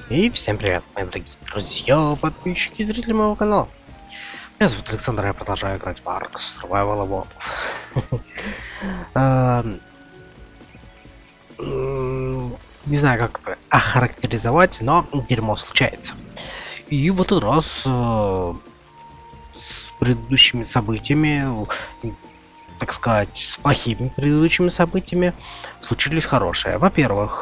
И всем привет, мои дорогие друзья, подписчики и зрители моего канала. Меня зовут Александр, я продолжаю играть в Ark Survival Evolved. Не знаю, как это охарактеризовать, но дерьмо случается. И в этот раз с предыдущими событиями, так сказать, с плохими предыдущими событиями случились хорошие. Во-первых,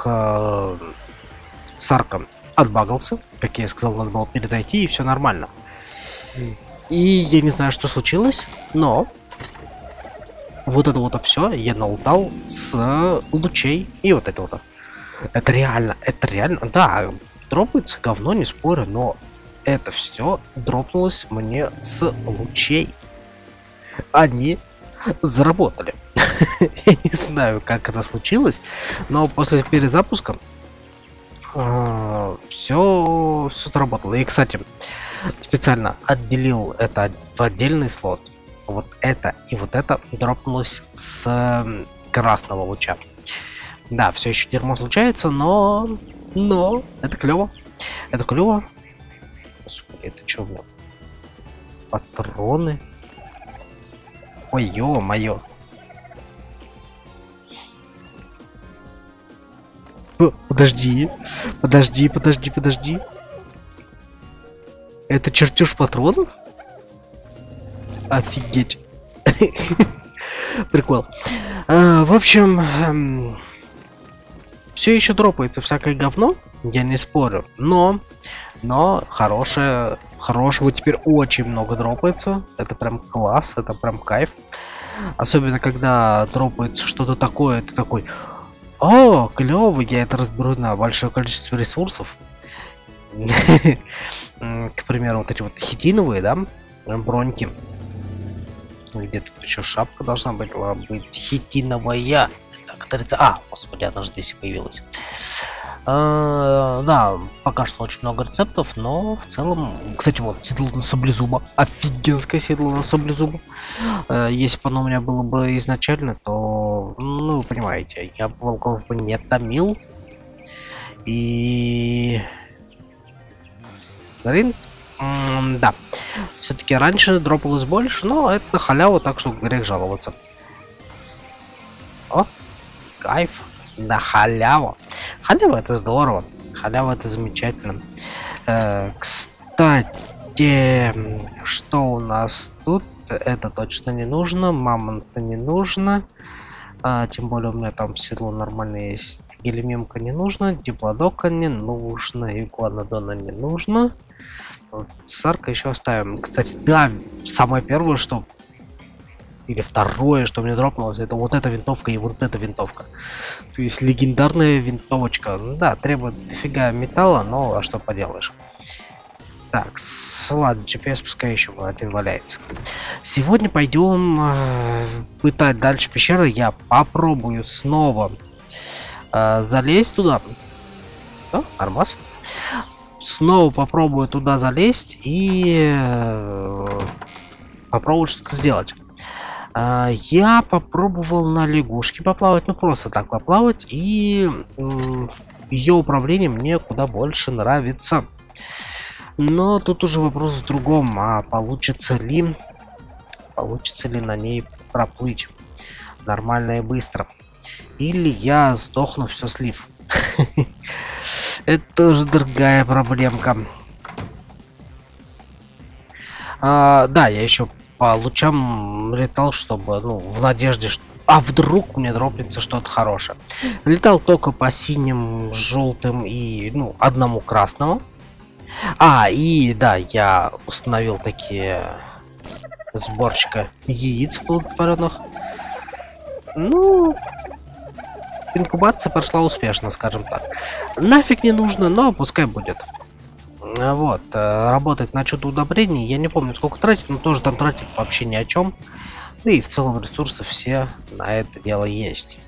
с Арком отбагался, как я сказал, надо было перезайти, и все нормально. И я не знаю, что случилось, но вот это вот все я налутал с лучей и вот это вот. Это реально, да, дропается говно, не спорю, но это все дропнулось мне с лучей. Они заработали. Я не знаю, как это случилось, но после перезапуска все сработало. И, кстати, специально отделил это в отдельный слот. Вот это и вот это дропнулось с красного луча. Да, все еще дерьмо случается, но это клево. Это клево. Господи, это что, блин? Патроны. Ой, ё-моё. Подожди. Это чертеж патронов? Офигеть. Прикол. В общем, все еще дропается всякое говно, я не спорю, но хорошего теперь очень много дропается. Это прям класс, это прям кайф. Особенно когда дропается что-то такое, ты такой: о, клево, я это разберу на большое количество ресурсов. К примеру, вот эти вот хитиновые, да, броньки. Где-то еще шапка должна быть хитиновая. А, господи, она же здесь и появилась. Да, пока что очень много рецептов, но в целом, кстати, вот седло на саблезуба, офигенское седло на саблезуба. Если бы оно у меня было бы изначально, то, ну, вы понимаете, я бы волков бы не томил. И блин, да, все-таки раньше дропалось больше, но это на халяву, так что грех жаловаться. О, кайф, на халяву. Халява — это здорово, халява — это замечательно. Кстати, что у нас тут? Это точно не нужно, мамонта не нужно. Тем более у меня там седло нормальное есть. Гелемемка не нужно, диплодока не нужно, игуанодона не нужно. Вот, Сарка еще оставим. Кстати, да, самое первое, что... Или второе, что мне дропнулось, это вот эта винтовка и вот эта винтовка. То есть легендарная винтовочка. Да, требует дофига металла, но а что поделаешь. Так, ладно, GPS пускай еще один валяется. Сегодня пойдем пытать дальше пещеры. Я попробую снова залезть туда. О, армаз. Снова попробую туда залезть и попробую что-то сделать. Я попробовал на лягушке поплавать, ну просто так поплавать, и ее управление мне куда больше нравится. Но тут уже вопрос в другом, а получится ли на ней проплыть нормально и быстро, или я сдохну все слив. Это тоже другая проблемка. Да, я еще по лучам летал, чтобы, ну, в надежде, что... А вдруг мне дропнется что-то хорошее. Летал только по синим, желтым и, ну, одному красному. И да, я установил такие сборщика яиц плодотворенных. Ну, инкубация прошла успешно, скажем так. Нафиг не нужно, но пускай будет. Вот, работать на что-то удобрений, я не помню, сколько тратить, но тоже там тратить вообще ни о чем. Да и в целом ресурсы все на это дело есть.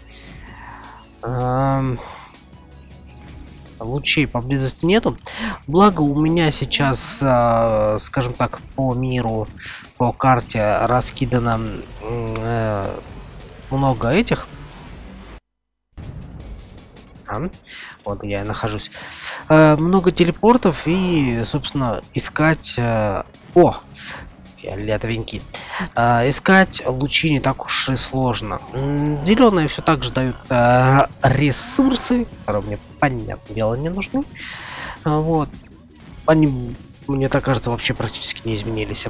Лучей поблизости нету. Благо у меня сейчас, скажем так, по миру, по карте раскидано много этих Ага. Вот я и нахожусь. Много телепортов и, собственно, искать... О! Фиолетовенький. Искать лучи не так уж и сложно. Зеленые все так же дают ресурсы, которые мне, понятное дело, не нужны. Вот. Они, мне так кажется, вообще практически не изменились.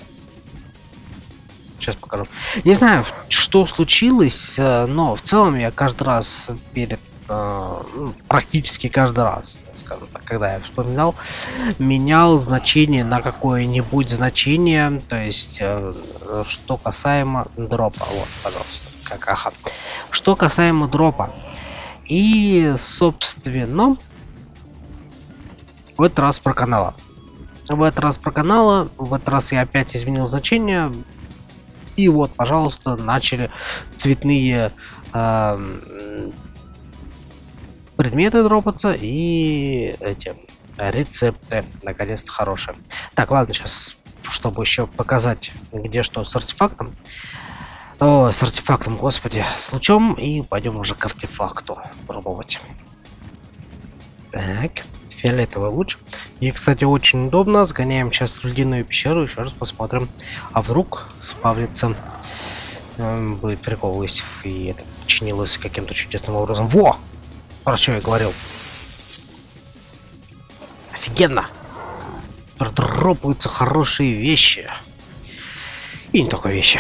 Сейчас покажу. Не знаю, что случилось, но в целом я каждый раз перед... практически каждый раз, скажем так, когда я вспоминал, менял значение на какое-нибудь значение, то есть что касаемо дропа. Вот, пожалуйста, как ага. Что касаемо дропа. И, собственно, в этот раз проканало. В этот раз я опять изменил значение. И вот, пожалуйста, начали цветные предметы дропаться и эти рецепты наконец-то хорошие. Так, ладно, сейчас, чтобы еще показать, где что с артефактом. О, с артефактом, господи, с лучом. И пойдем уже к артефакту пробовать. Так, фиолетовый луч. И, кстати, очень удобно. Сгоняем сейчас в ледяную пещеру, еще раз посмотрим. А вдруг спавнится. Будет прикол, если и это чинилось каким-то чудесным образом. Во! Про что я говорил? Офигенно! Продропаются хорошие вещи. И не только вещи.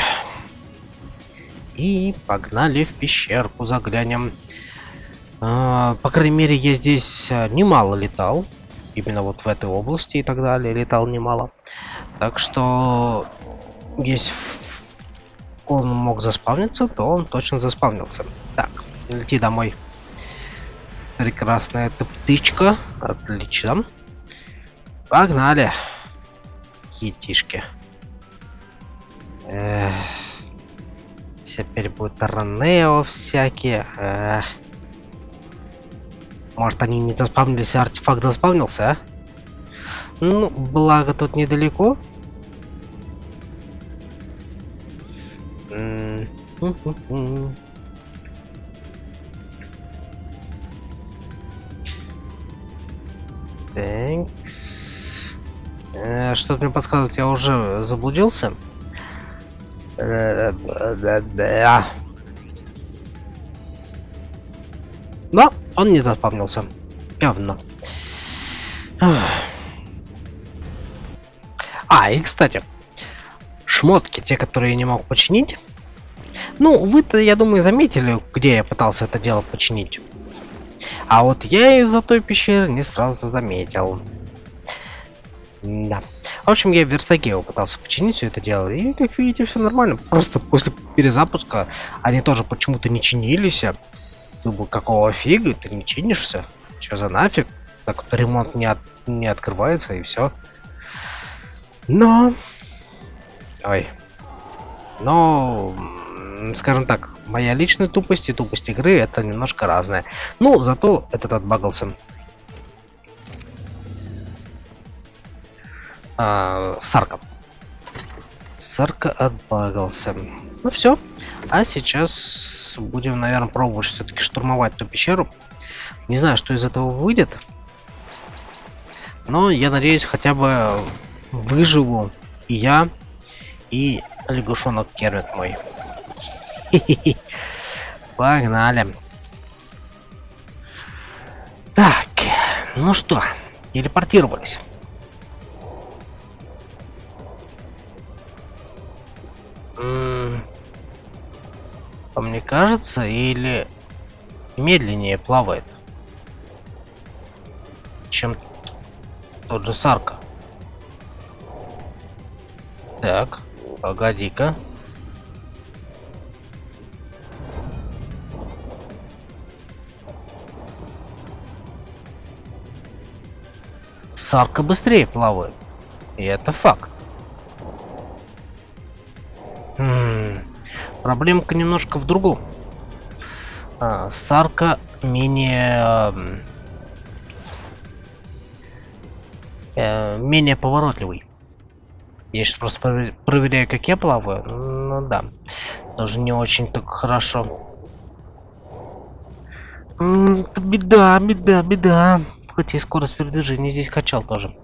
И погнали в пещерку, заглянем. По крайней мере, я здесь немало летал. Именно вот в этой области и так далее. Летал немало. Так что, если он мог заспавниться, то он точно заспавнился. Так, лети домой. Прекрасная птичка. Отлично. Погнали. Хитишки. Теперь будут Ранео всякие. Может, они не заспавнились, а артефакт заспавнился, а? Ну, благо тут недалеко. Тэнкс. Что-то мне подсказывает, я уже заблудился. Но он не заспавнился. Говно. И, кстати, шмотки, те, которые я не мог починить. Ну, вы-то, я думаю, заметили, где я пытался это дело починить. А вот я из-за той пещеры не сразу заметил. Да. В общем, я в верстаке его пытался починить все это дело. И, как видите, все нормально. Просто после перезапуска они тоже почему-то не чинились. Думаю, какого фига ты не чинишься? Что за нафиг? Так вот ремонт не открывается и все. Но... Ой. Но... Скажем так, моя личная тупость и тупость игры это немножко разное. Ну, зато этот отбагался. Сарка. Сарка отбагался. Ну все. А сейчас будем, наверное, пробовать все-таки штурмовать ту пещеру. Не знаю, что из этого выйдет. Но я надеюсь, хотя бы выживу и я, и лягушонок Кермит мой. Погнали. Так, ну что, телепортировались. Мне кажется, или медленнее плавает, чем тот же Сарка. Так, погоди-ка. Сарка быстрее плавает. И это факт. Проблемка немножко в другом. Сарка менее поворотливый. Я сейчас просто проверяю, как я плаваю. Ну да, тоже не очень так хорошо. Это беда, беда, беда. Хоть и скорость передвижения здесь качал тоже.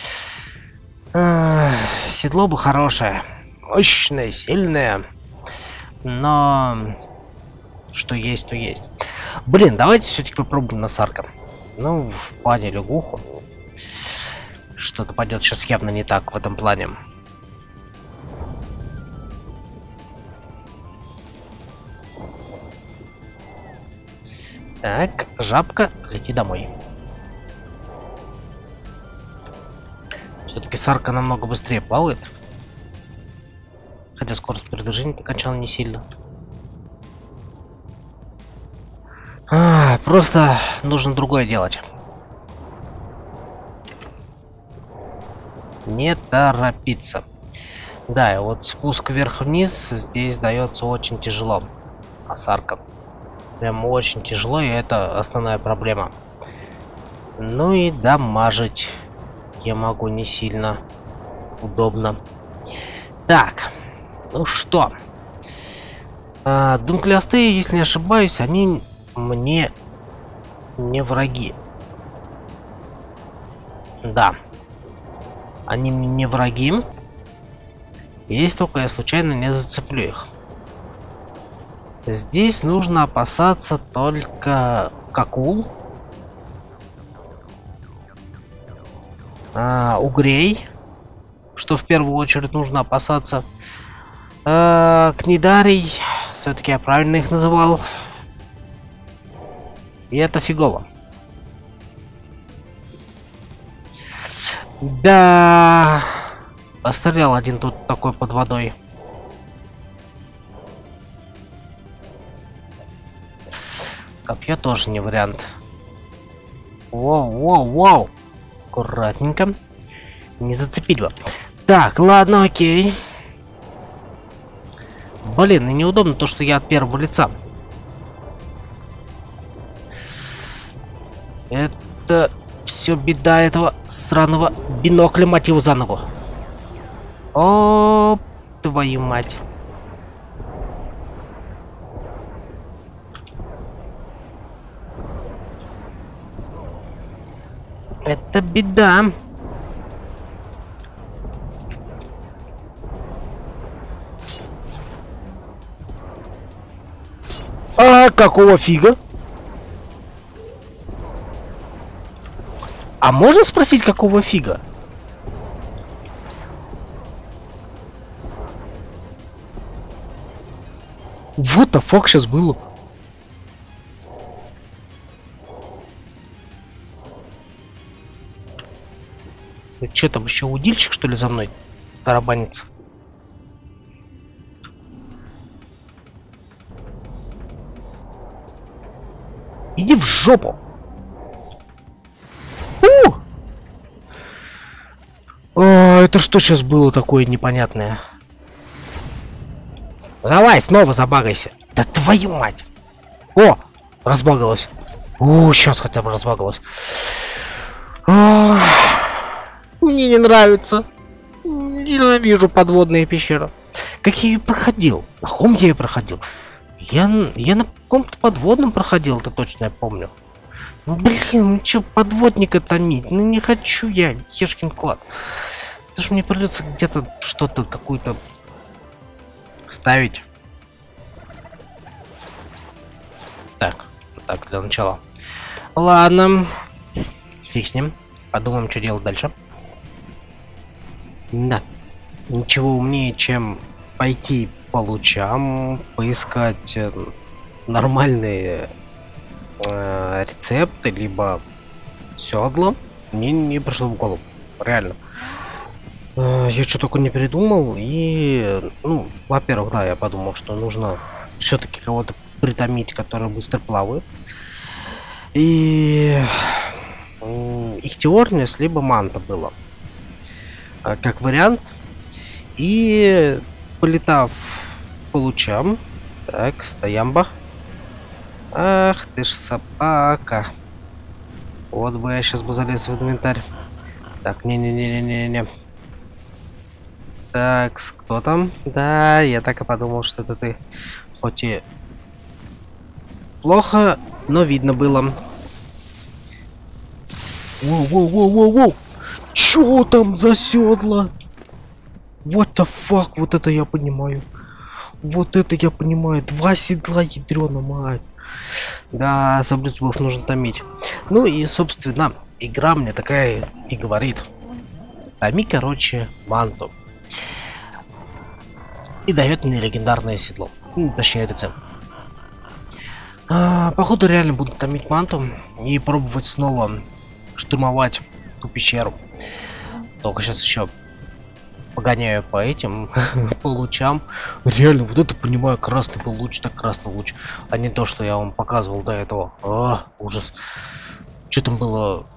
Седло бы хорошее. Мощное, сильное. Но что есть, то есть. Блин, давайте все-таки попробуем на Сарка. Ну, в плане лягуху. Что-то пойдет сейчас явно не так в этом плане. Так, жабка, лети домой. Все-таки Сарка намного быстрее плавает. Хотя скорость передвижения качал не сильно. Просто нужно другое делать. Не торопиться. Да, и вот спуск вверх-вниз здесь дается очень тяжело. А Сарка. Прям очень тяжело, и это основная проблема. Ну и дамажить я могу не сильно удобно. Так, ну что. Дунклястые, если не ошибаюсь, они мне не враги. Да. Они мне не враги. Если только я случайно не зацеплю их. Здесь нужно опасаться только акул, угрей, что в первую очередь нужно опасаться. Книдарий, все-таки я правильно их называл. И это фигово. Да, пострелял один тут такой под водой. Копье тоже не вариант. Воу, воу, воу. Аккуратненько. Не зацепить бы. Так, ладно, окей. Блин, и неудобно то, что я от первого лица. Это все беда этого странного бинокля, мать его, за ногу. О, твою мать. Это беда. Какого фига? А можно спросить, какого фига? Вот the fuck сейчас было. Че там еще удильщик, что ли, за мной тарабанится? Иди в жопу! Это что сейчас было такое непонятное? Давай, снова забагайся. Да твою мать! О! Разбагалась. Сейчас хотя бы разбагалась. Мне не нравится. Ненавижу подводные пещеры. Как я ее проходил? На ком я ее проходил? Я на каком-то подводном проходил, это точно я помню. Ну блин, ну чё подводника томить? Ну не хочу я, ешкин клад. Это ж мне придется где-то что-то, какую-то ставить. Так, так, для начала. Ладно. Фиг с ним. Подумаем, что делать дальше. Да. Ничего умнее, чем пойти по лучам, поискать нормальные рецепты, либо седло. Мне не пришло в голову. Реально. Я что только не придумал. И, ну, во-первых, да, я подумал, что нужно все-таки кого-то притомить, который быстро плавает. И Ихтиорнис, либо Манта было. Как вариант. И полетав по лучам. Так, стоямба. Ах ты ж собака. Вот бы я сейчас бы залез в инвентарь. Так, не-не-не-не-не-не. Так, кто там? Да, я так и подумал, что это ты. Хоть и плохо но видно было. Воу-воу-воу-воу-воу! Чё там за седла? What the fuck? Вот это я понимаю. Вот это я понимаю. 2 седла, ядрёна мать. Да, саблезубов нужно томить. Ну и, собственно, игра мне такая и говорит. Томи, короче, манту. И дает мне легендарное седло. Точнее, рецепт. Походу, реально буду томить манту и пробовать снова штурмовать ту пещеру. Только сейчас еще погоняю по этим, по лучам. Реально, вот это понимаю, красный был луч, так красный луч. А не то, что я вам показывал до этого. Ужас. Что там было?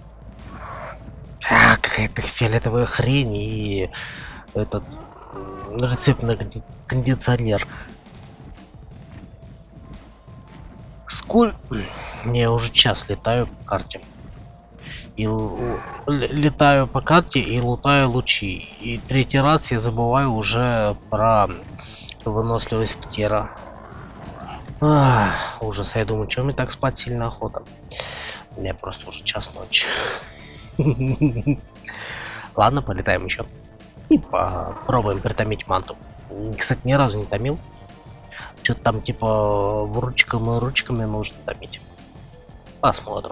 Какая-то фиолетовая хрень и этот рецепт на кондиционер. Сколько? Я уже час летаю по карте. И летаю по карте и лутаю лучи. И 3-й раз я забываю уже про выносливость птера. Ужас, я думаю, что мне так спать сильно охота. Мне просто уже час ночи. Ладно, полетаем еще. И попробуем притомить манту. Кстати, ни разу не томил. Что-то там типа ручками нужно томить. Посмотрим.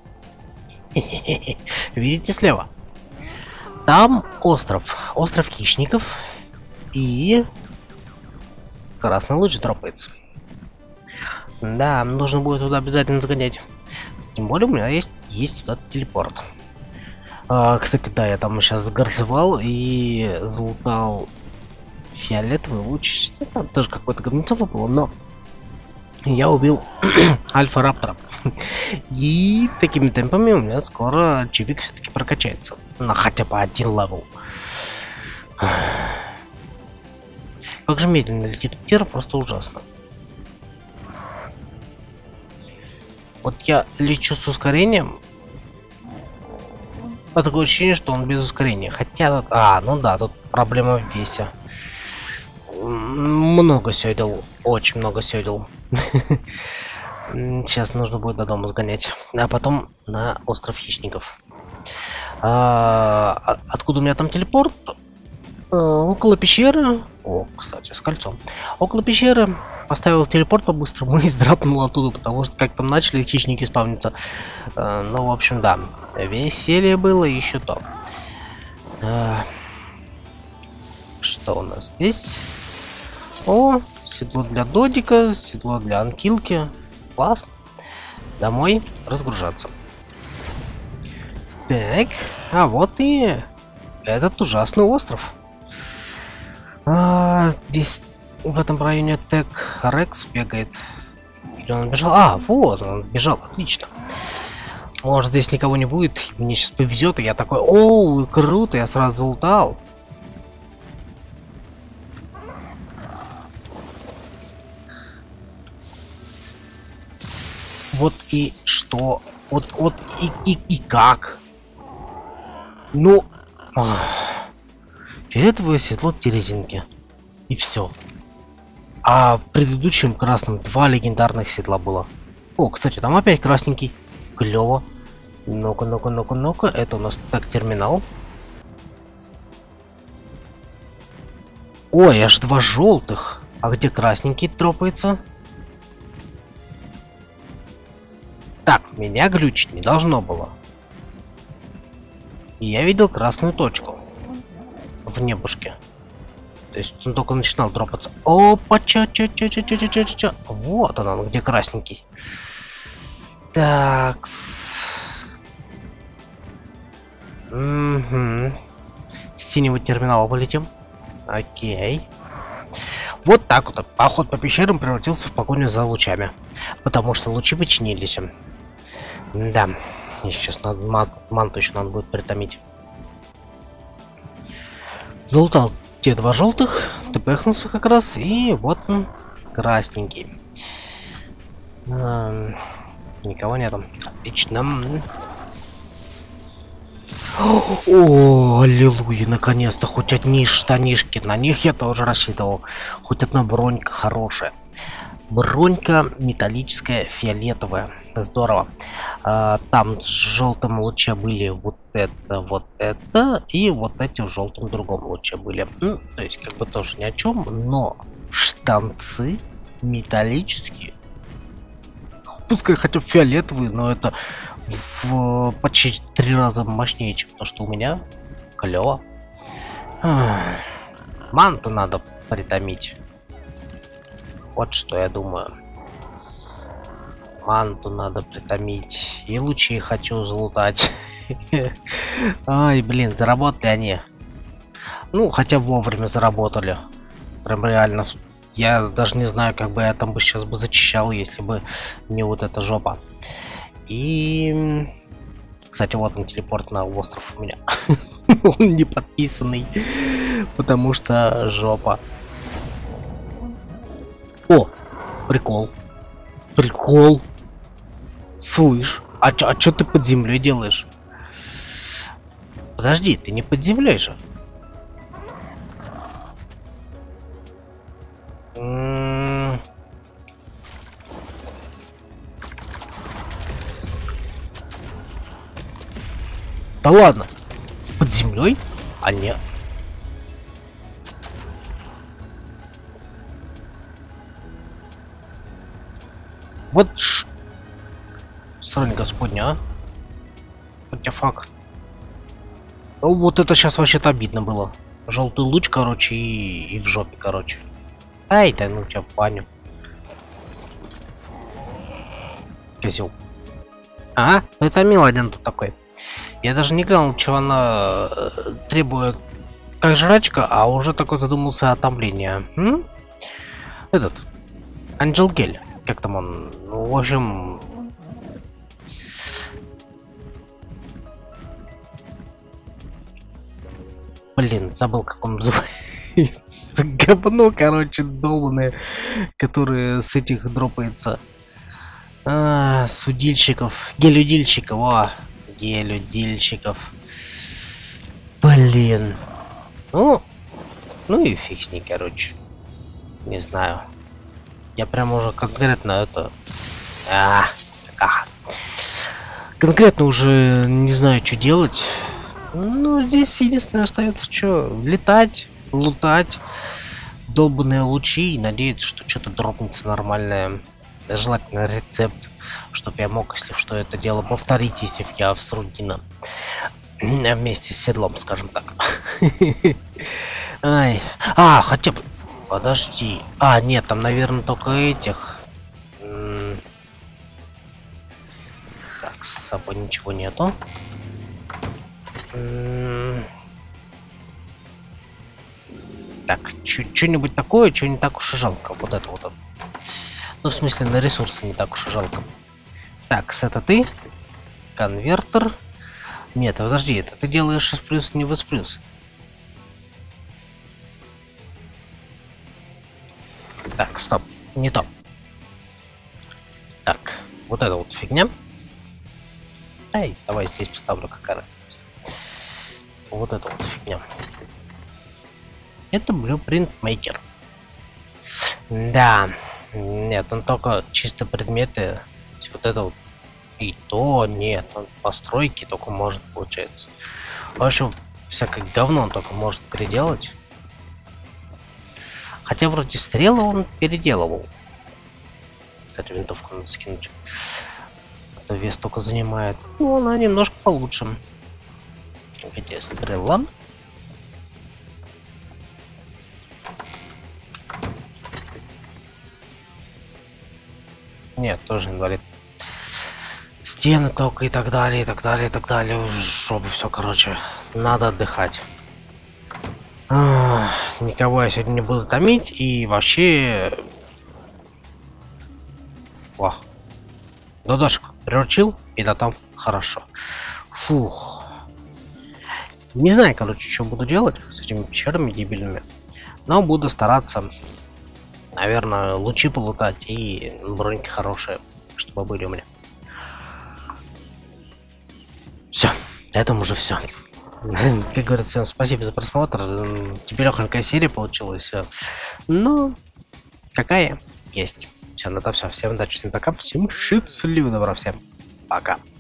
Видите слева? Там остров. Остров хищников. И красный луч дропается. Да, нужно будет туда обязательно загонять. Тем более у меня есть туда телепорт. Кстати, да, я там сейчас сгорцевал и залутал фиолетовый луч. Там тоже какой-то говнецо выпало, но я убил альфа-раптора. И такими темпами у меня скоро чипик все-таки прокачается. На хотя бы 1 левел. Как же медленно летит птер, просто ужасно. Вот я лечу с ускорением. А такое ощущение, что он без ускорения. Хотя... ну да, тут проблема в весе. Много сёдел. Очень много сёдел. Сейчас нужно будет до дома сгонять. А потом на остров хищников. Откуда у меня там телепорт? Около пещеры. О, кстати, с кольцом. Около пещеры поставил телепорт по-быстрому и сдрапнул оттуда, потому что как там начали хищники спавниться. Ну, в общем, да. Веселье было еще то. Что у нас здесь? О, седло для Додика, седло для Анкилки. Классно. Домой разгружаться. Так, а вот и этот ужасный остров. Здесь в этом районе Тек Рекс бегает. Или он бежал? Вот он бежал, отлично. Может, здесь никого не будет, мне сейчас повезет, и я такой, о, круто, я сразу залутал. Вот и что? Вот и как? Ну, фиолетовое седло Терезинки. И все. А в предыдущем красном 2 легендарных седла было. О, кстати, там опять красненький. Клево. Ну-ка, ну-ка, ну-ка, ну-ка. Это у нас так терминал. Ой, аж 2 желтых. А где красненький тропается? Так, меня глючить не должно было. И я видел красную точку в небушке. То есть он только начинал дропаться. Опа, ча. Вот он, где красненький. Так. С синего терминала полетим. Окей. Вот так вот поход по пещерам превратился в погоню за лучами. Потому что лучи починились. Да. Мне сейчас надо манту еще надо будет притомить. Залутал те 2 желтых, тпхнулся как раз, и вот он, красненький. Никого нету. Отлично. О, аллилуйя, наконец-то хоть одни штанишки. На них я тоже рассчитывал. Хоть одна бронька хорошая. Бронька металлическая, фиолетовая. Здорово. Там с желтым луче были вот это, и вот эти в желтом другом луче были. Ну, то есть, как бы тоже ни о чем, но штанцы металлические. Пускай хотя бы фиолетовые, но это в почти 3 раза мощнее, чем то, что у меня. Клево. Манту надо притомить. Вот что я думаю. Манту надо притомить. И лучи хочу залутать. Ай, блин, заработали они. Ну, хотя вовремя заработали. Прям реально. Я даже не знаю, как бы я там бы сейчас бы зачищал, если бы не вот эта жопа. И... Кстати, вот он, телепорт на остров у меня. Он не подписанный. Потому что жопа. О, прикол. Прикол. Слышь, а чё ты под землей делаешь? Подожди, ты не под землей же. Да ладно. Под землей? А нет. Вот Стороны Господня, а? What the fuck? Ну, вот это сейчас вообще-то обидно было. Желтый луч, короче, и в жопе, короче. Ай, да ну тебя в баню. Козел. А? Это Миладин тут такой. Я даже не глянул, что она требует как жрачка, а уже такой задумался отомление. Этот. Анджел Гель. Как там он? Ну, в общем... Блин, забыл, как он называется. Говно, короче, долбаное, которое с этих дропается. Судильщиков. Гелюдильщиков. О, гелюдильщиков. Блин. Ну и фиг с ней, короче. Не знаю. Я прям уже конкретно это... Конкретно уже не знаю, что делать. Ну, здесь единственное остается, что летать, лутать, долбанные лучи и надеяться, что что-то дропнется нормальное. Желательно рецепт, чтобы я мог, если что, это дело повторить, если я в Срудина. Вместе с седлом, скажем так. Ай. Хотя бы... Подожди. Нет, там, наверное, только этих. Так, с собой ничего нету. Так, что-нибудь такое, что не так уж и жалко. Вот это вот. Ну, в смысле, на ресурсы не так уж и жалко. Так, это ты? Конвертер. Нет, подожди, это ты делаешь S+, не в S+. Так, стоп, не то. Так, вот это вот фигня. Эй, давай здесь поставлю, какая разница. Вот это вот фигня. Это Blueprint Maker. Да. Нет, он только чисто предметы. Вот это вот. И то нет. Он постройки только может, получается. В общем, всякое говно он только может переделать. Хотя вроде стрелы он переделывал. Кстати, винтовку надо скинуть. Это вес только занимает. Ну, она немножко получше. Где стрела? Нет, тоже инвалид. Стены только и так далее, и так далее, и так далее. Чтобы все, короче, надо отдыхать. Никого я сегодня не буду томить, и вообще... О, додошку приручил, и да там хорошо. Фух. Не знаю, короче, что буду делать с этими пещерами дебильными, но буду стараться, наверное, лучи полутать и броньки хорошие, чтобы были у меня. Все, на этом уже все. Как говорится, всем спасибо за просмотр. Теперь легкая серия получилась. Но какая есть. Все. все, на это все. Всем удачи, всем пока, всем счастливо, добра, всем пока.